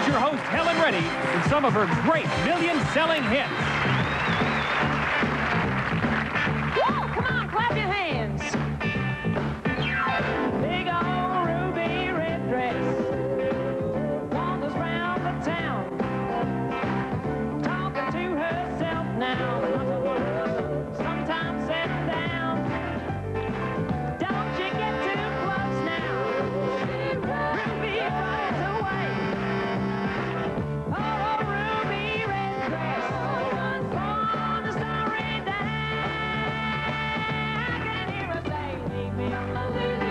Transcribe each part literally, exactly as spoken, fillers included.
Here's your host, Helen Reddy, with some of her great million-selling hits. Woo! Come on, clap your hands. Big old ruby red dress wanders round the town, talking to herself now. Sometimes sitting down. Don't you get too close now. Ruby flies away. Oh, ruby red dress on the starry day. I can hear her say, leave me alone.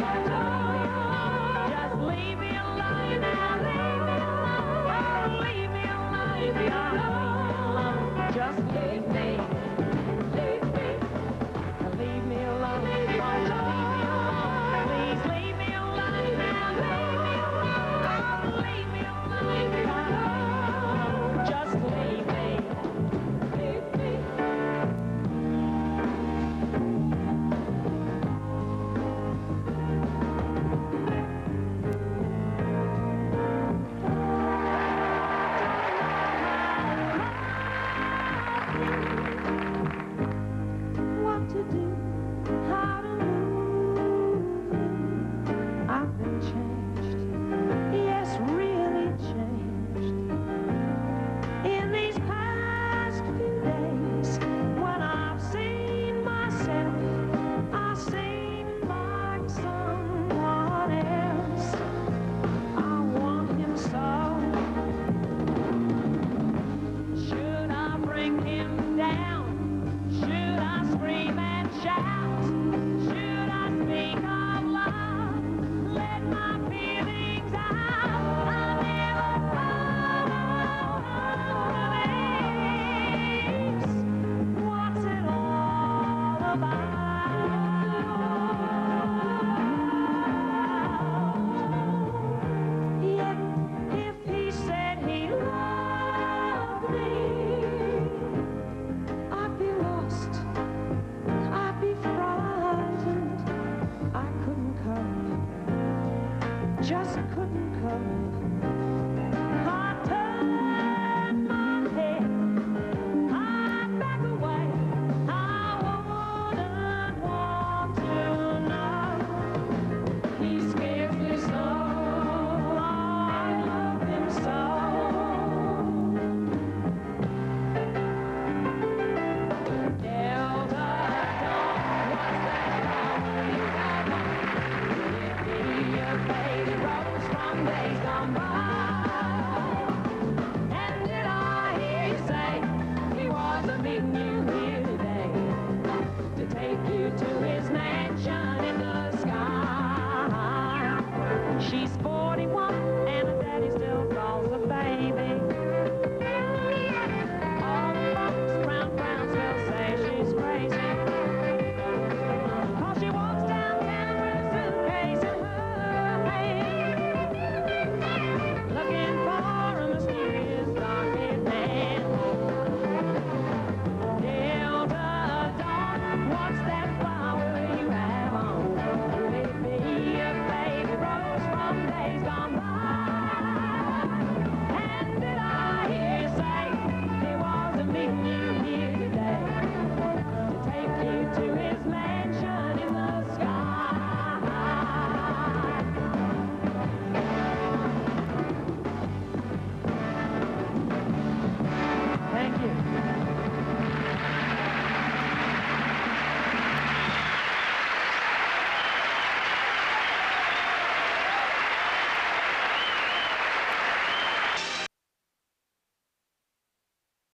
Just leave me alone now. Leave me alone. Leave me alone. Just leave me. Leave me. Leave me alone. Won't you leave me alone? Please leave me alone now. Leave me alone. Leave me alone. Just leave me. Leave me. What to do, how to move. I've been changed, yes, really changed. In these past few days, when I've seen myself, I seem like someone else. I want him so. Should I bring him down? Should I scream and shout? Should I speak of love? Let my feelings out. I never thought of this. What's it all about? Yet, if he said he loved me, I'd be lost, I'd be frightened. I couldn't cope, just couldn't cope.